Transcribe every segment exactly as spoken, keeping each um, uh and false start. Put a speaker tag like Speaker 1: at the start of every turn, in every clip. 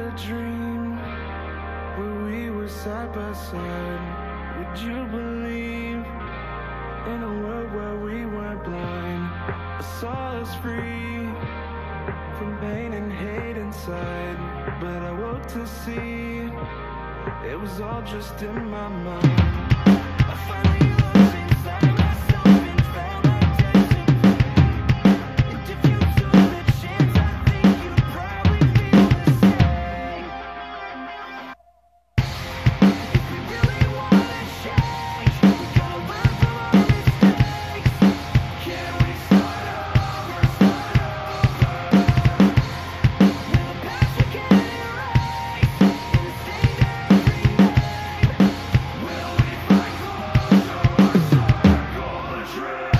Speaker 1: a dream where we were side by side. Would you believe in a world where we weren't blind? I saw us free from pain and hate inside, but I woke to see it was all just in my mind. I finally looked inside myself and found identity. And if you took the chance, I think you'd probably feel the same. If we really wanna change, we gotta learn from our mistakes. Can we start over, start over? When the past we can't erase, in the same every name. Will we find closure or circle the drain?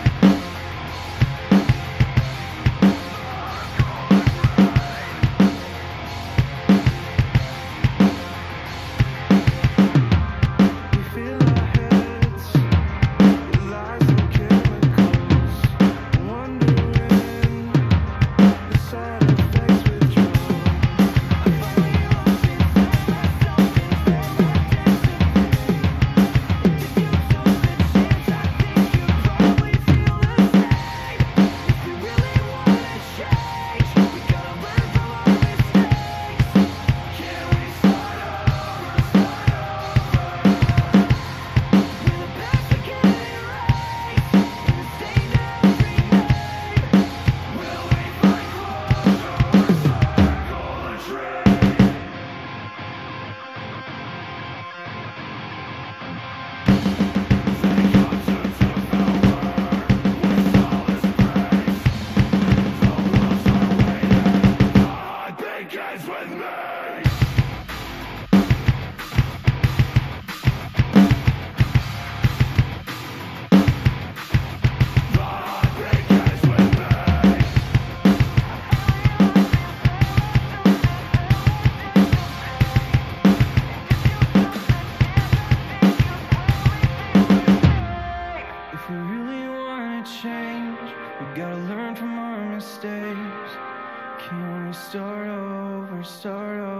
Speaker 1: We feel our heads with lies and chemicals, wondering the side effects withdraw. I finally looked inside myself and found identity. And if you took the chance, I think you'd probably feel the same. If we really wanna change, we gotta learn from our mistakes. Can we start over, start over? When the past we can't erase, in the same every name. Will we find closure or circle the drain? They come to devour with all this praise. The wolves are waiting, God begins with me. God begins with me. If we really wanna change, we gotta learn from our mistakes. Can we start over, start over?